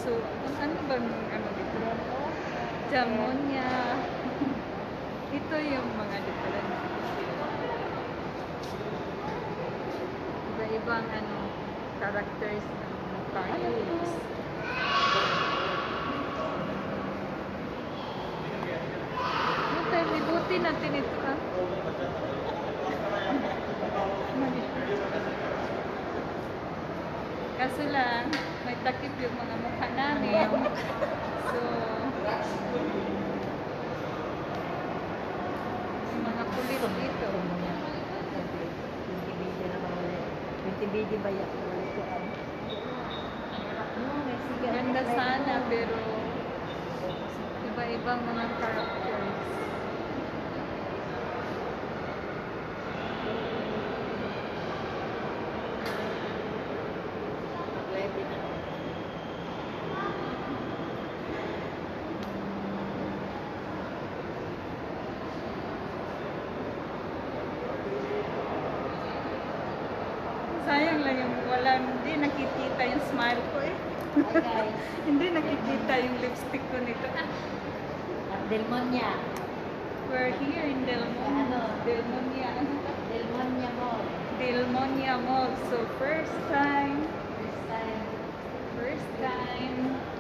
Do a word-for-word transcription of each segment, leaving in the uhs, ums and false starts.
So, ano bang ano dito? Jamonia. Ito yung mga different. Iba-ibang ano, characters ng cartoons. Okay, libutin natin ito ah. Kaso lang, may takip yung mga mukha namin. So, yung mga kulit dito. twenty video ba yan? Ganda sana, pero iba-ibang mga characters. Sayang lang yung wala, hindi nakikita yung smile ko eh. Hi guys. Hindi nakikita yung lipstick ko nito. Ah, Delmonia. we're here in Delmonia. Ano? Delmonia. Ano ba? Delmonia Mall. Delmonia Mall. So, first time. First time. First time.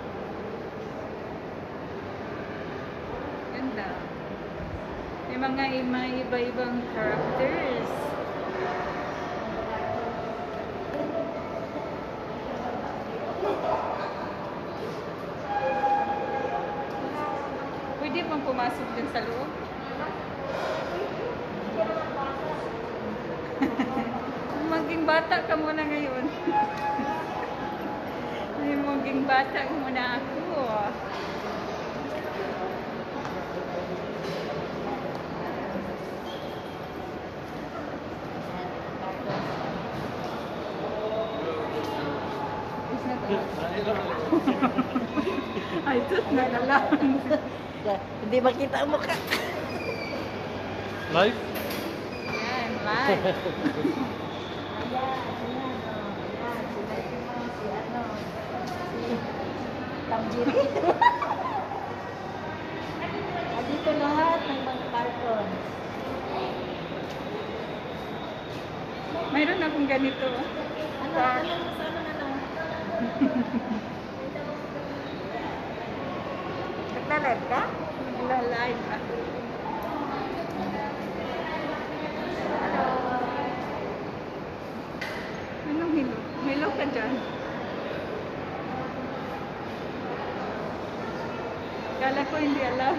Ganda. May mga may iba-ibang characters. Pwede bang pumasok din sa loob? Maging bata ka muna ngayon. Ay, maging bata muna ako. Ay, sus na lang. Hindi makita ang mukha. Live? Yan, live. Ayan, ayan, oh. Ayan, sila yung si ano, si Tamjiri. Dito lahat ng mga cartoon. Mayroon akong ganito. Ano, ano, ano, ano, ano? Nagla-live ka? Nagla-live ako. Anong hilo? Hilo ka dyan? Kala ko hindi allowed.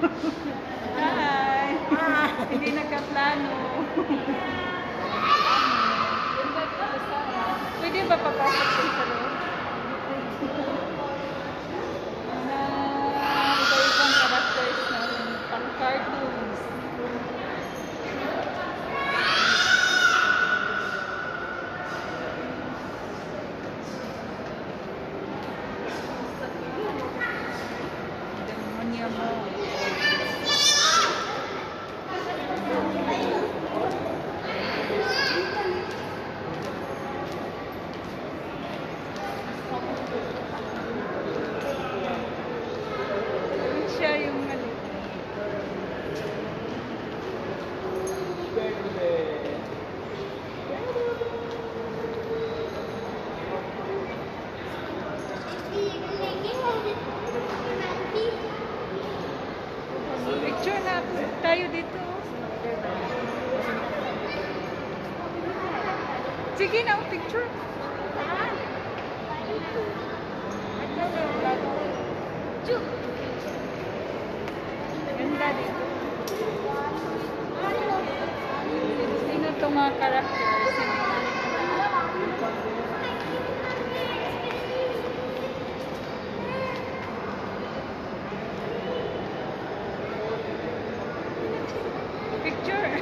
Hi! Ah. Hindi nagkaplano. Pwede ba papasok din sa loob? Mga iba-ibang characters ng pang-cartoons. Demonia mo. Siya yung ano. Picture na tayo dito. Sige na, picture. Ganda dito. Sino itong mga characters? Picture.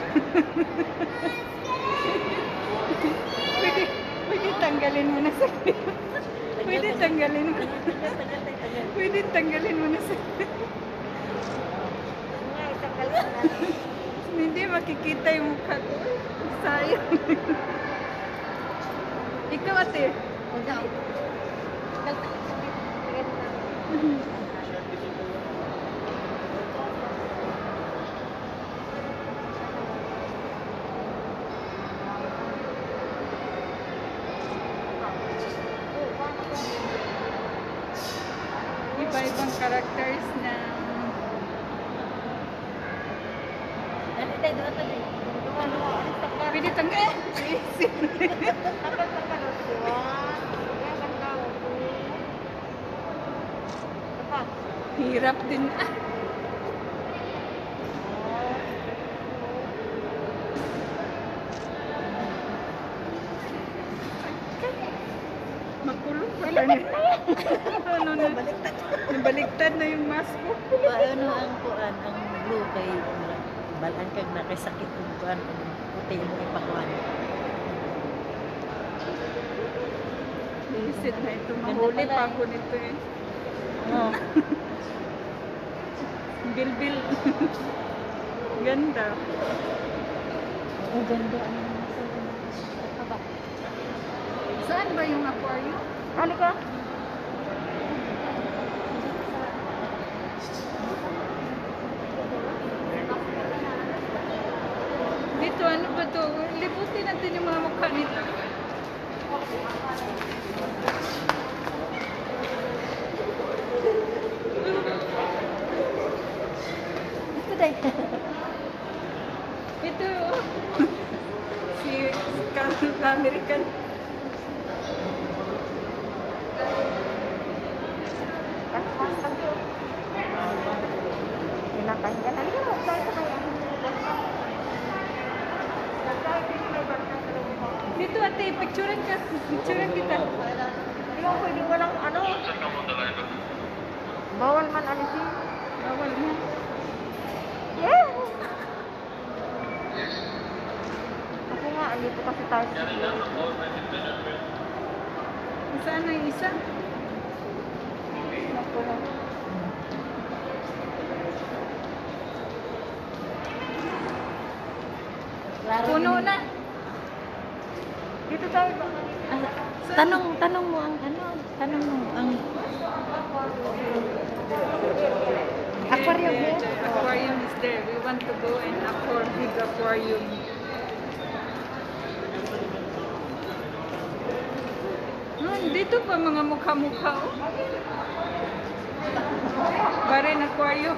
Pwede, pwede tanggalin mo na sa Pwede tanggalin mo. Pwede tanggalin mo na sa Hindi makikita yung mukha ko. Sayang. Ikaw ate. Ikaw. Iba-ibang characters na Dali tayo doon tayo. Doon ano, alis ka pa. pwede tang eh. Dapat ka pa doon. Yan, ganda. Apa? Hirap din. Ah. Makulong pa ka niya. Ano na? Nabaliktad na yung mask ko. Ano ang kuan, ang blue kay balan kag nakasakit kung kuan ang puti mo ipakuan. Isit na ito. Ganda Mahuli pala pa eh. ako nito eh. Oh. Bilbil. Ganda. Ang ganda ang nasa ba? Saan ba yung aquarium? Hali ka. Dito, ano ba to? Libutin natin yung mga mukha nito. Ito dai. Ito, oh. Si Captain American. Pinapahinggan na niyo. Saan ka kaya? Dito ate, picturean ka. Picturean kita. Hindi mo pwede walang ano. Bawal man alisin. Bawal mo. Yeah! Ako nga, andito kasi tayo sa Saan na yung isa? Naku na. Puno na. Dito tayo ba? Ah, tanong, tanong mo ang ano? Tanong mo ang aquarium There, here? there, the aquarium is there. We want to go and aquarium, big aquarium. Hmm, dito pa mga mukha-mukha. Oh. Barin aquarium.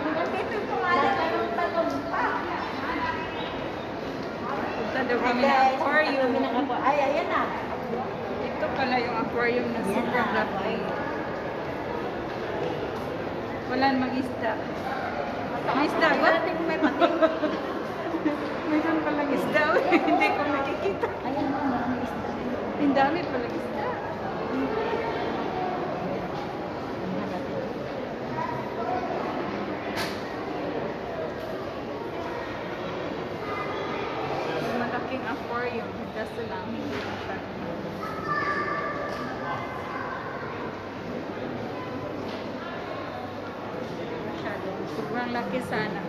Punta daw kami ng aquarium. Ay, ayan na. Ito pala yung aquarium na Yan sobrang na. laki. Wala namang isda. May isda ba? May pating. Mayroon palang isda. Hindi ko nakikita. Ayan na, marami isda. Ang dami palang isda. May malaking aquarium. Kaso lang, hindi masyado. Masyado. Sobrang laki sana.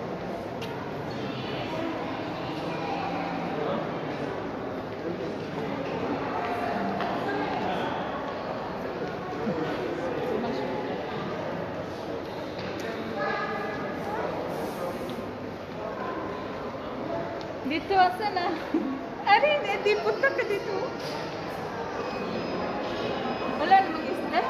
Dito, asa na? Arin, eh, di punta ka dito. Wala namang isda.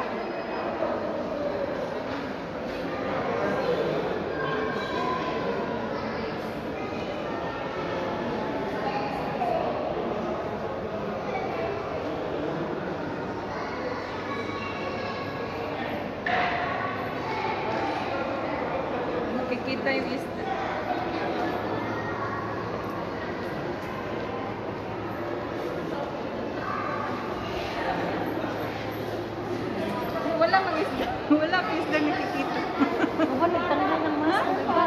Makikita yung isda. Wala mang isda. Wala mang isda nakikita. Ako, nagtanggal ng mas.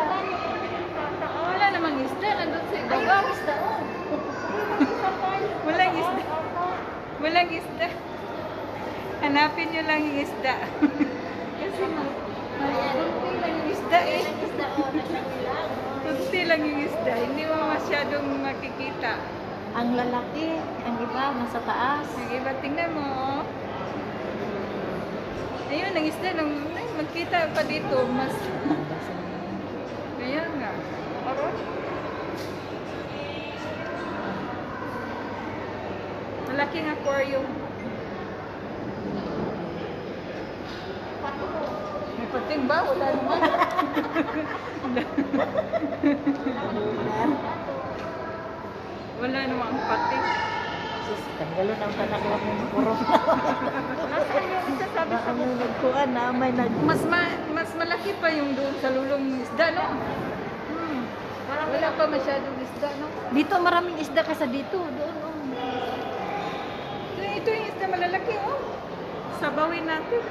Wala namang isda. Nandun sa ibaba. Isda, oh. Walang isda. Walang isda. Hanapin nyo lang yung isda. Kasi ma kunti lang yung isda eh. Isda, oh. Nagtagilan. Kunti lang yung isda. Hindi mo masyadong makikita. Ang lalaki, ang iba, nasa taas. Sige ba, tingnan mo. Oh. Ayun, ang isda, nang ay, magkita pa dito, mas, kaya nga. Aron. Malaking aquarium. May pating ba? Wala naman. Wala naman ang pating. Sus, tanggalon ang tanak lang ng kurong. Nasaan yung isa sabi sa Ano nagkuhan na may nag... Mas ma mas malaki pa yung doon sa lulong isda, no? Hmm. Wala pa masyadong isda, no? Dito maraming isda kasi dito. Doon, oh. So, ito yung isda malalaki, oh. Sabawin natin.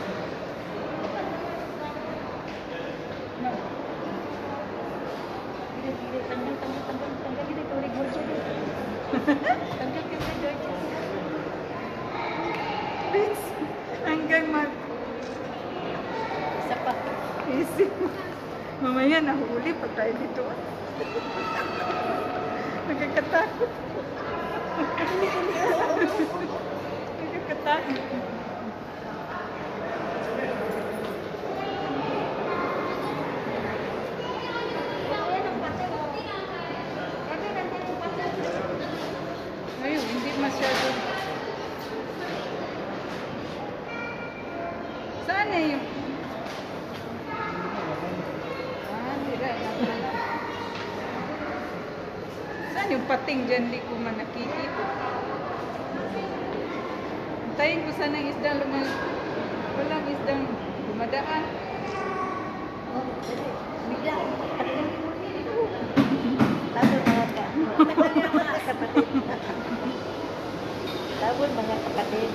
No. Tanggal, tanggal, tanggal, tanggal. Hindi ko rin mo dyan. Tanggal, tanggal, tanggal. Please. Hanggang mag... Isa pa. Easy. Mamaya nahuli pa tayo dito. ah. Nagkakatakot. Nagkakatakot. Ayun, hindi masyado. Saan na yung... Ah, tira. Saan yung pating dyan? Di ko man nakikita. Antayin ko sana ng isda lumal. Walang isdang dumadaan. Oh, dali. Bigla. Tabon mga ka. Mga kapatid. Tabon mga kapatid.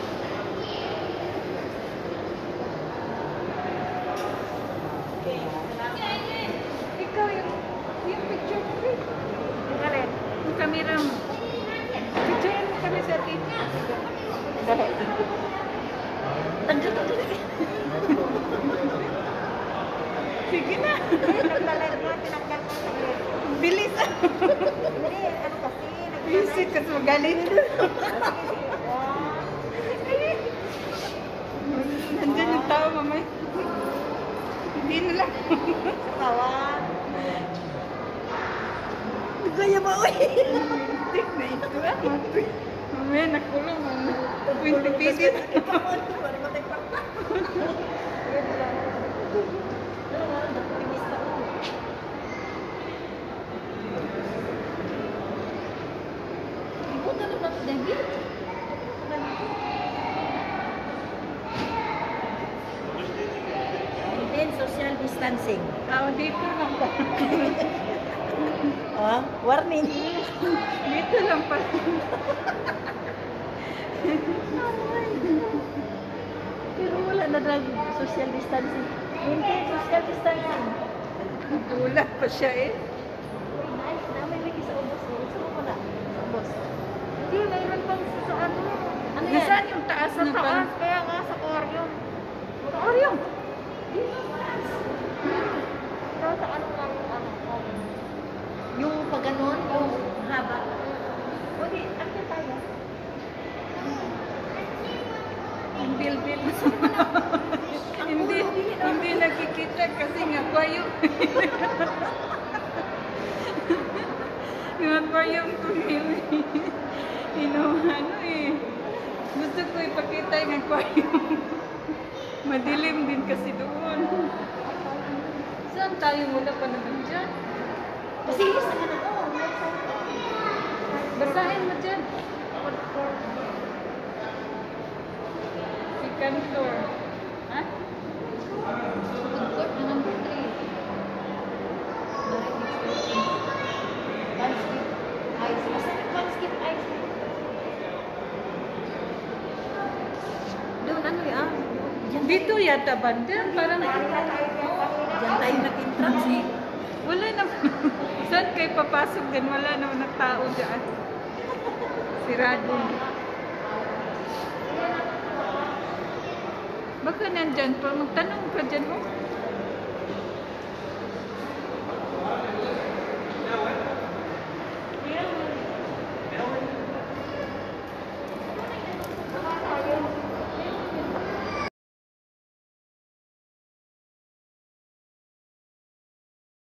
Ikaw yung, yung picture mo, Chris. Alin? Yung camera mo. Picture mo kami sa atin. Dali. Tanggal, tanggal. Sige na. Naglalag mo, tinanggal mo. Bilis. Hindi, ano kasi. Visit kasi magaling. Nandyan yung tao, mamay. Hindi na lang. Kawan. Gaya mo, uy. Tik na ito. ah. Mamaya nakulong. Pwede-pwede. Maintain social distancing. Ah, dito lang pa. Ah, warning. Dito lang pa. Pero wala na drag social distancing. Maintain social distancing. Gulat pa siya eh. Nice, namin lagi sa ubos. Gusto mo pala? Sa ubos. Hindi, mayroon pang sa ano. Ano yan? Nasaan yung taas Sa na taas, pala? kaya nga sa aquarium. Aquarium. Pero sa ano lang yung ano? Yung pag ganon, yung haba. O di, akit tayo. Ang bil-bil. hindi, hindi nakikita kasi nga aquarium. Yung aquarium ko yun. Ano eh. Gusto ko ipakita yung aquarium. Madilim din kasi doon. Saan tayo? Wala pa naman dyan. Kasi sa ano ko. Basahin mo dyan. Second floor. Ha? Food court na number three. Pancake ice. Basta may pancake ice. Doon ano yan? Diyan Dito yata banda. Parang Diyan tayo nag-entrance eh. wala naman. Saan kayo papasok din? Wala naman na tao dyan. Sirado. Baka nandyan pa. Magtanong ka dyan. Oh.